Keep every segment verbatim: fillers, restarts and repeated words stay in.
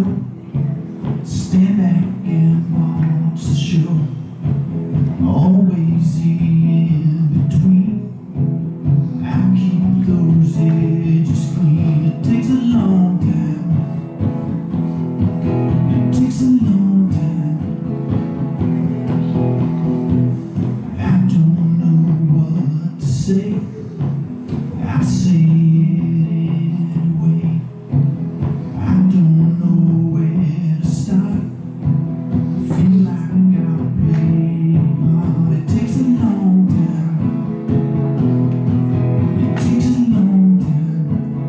stand back and watch the show. Always in between. I'll keep those edges clean. It takes a long time. It takes a long time. I don't know what to say. I say it anyway. I don't know where to start. Feel like I play hard. It takes a long time. It takes a long time.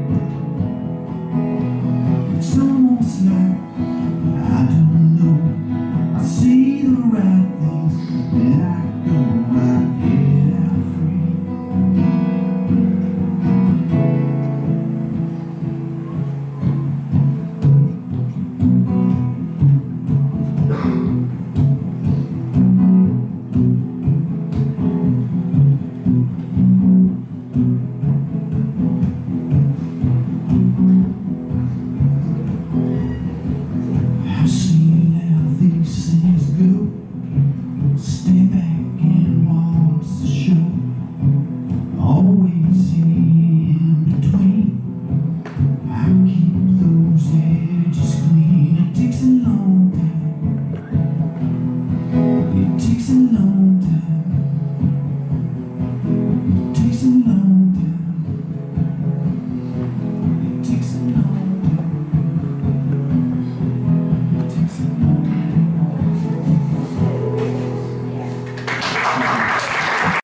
It's almost like I don't know. I say the right things, then I go right get out free. I've seen how these things go. Stand back and watch the show. Always in between. I keep those edges clean. It takes a long time. It takes a long time. It takes a long time. It takes a long time. It takes a long time.